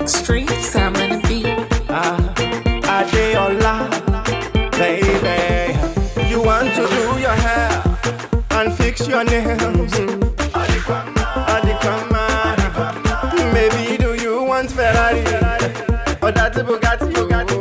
Extreme Sam and beat. Adeola, baby. You want to do your hair and fix your nails. Adequama, maybe do you want Ferrari or that Bugatti?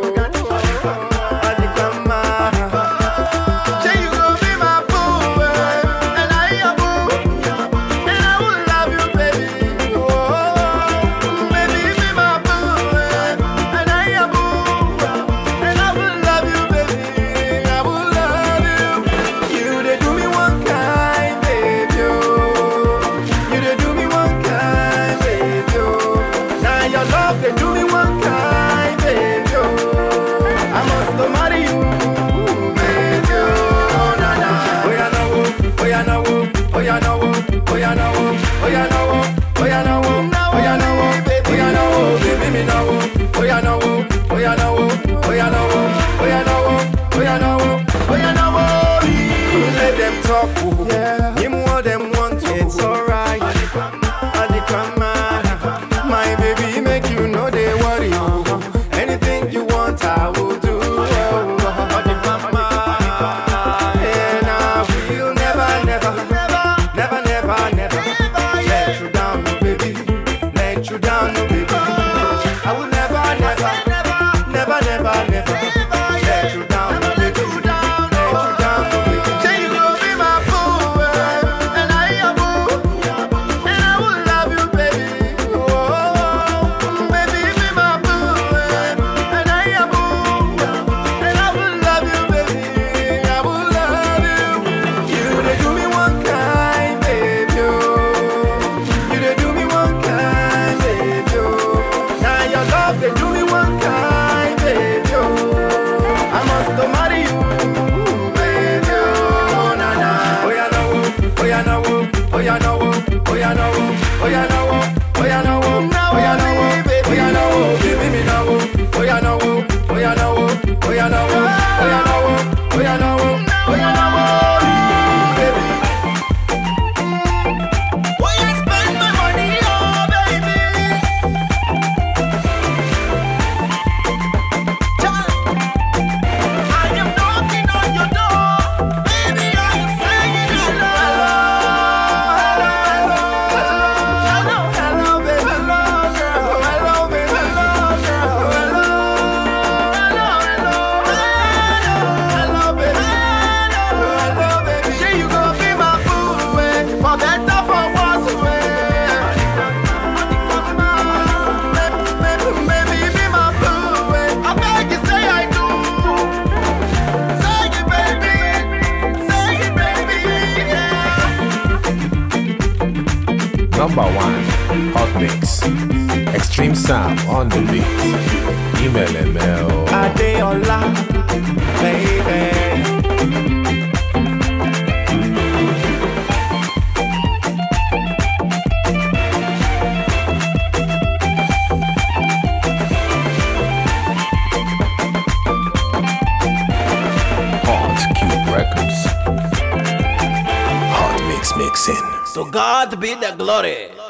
Let them talk, yeah. Him what them want to. It's alright. Adequama, my baby, make you know they worry. Anything you want, I will do. Adequama, and I will never let you down, baby. Let you down, baby. I will never let you down, baby. Number 1, Hot Mix. Extreme Sam on the beat. Email ML. Adeola, baby. Hot Cube Records. Hot Mix Mixing. So God be the glory.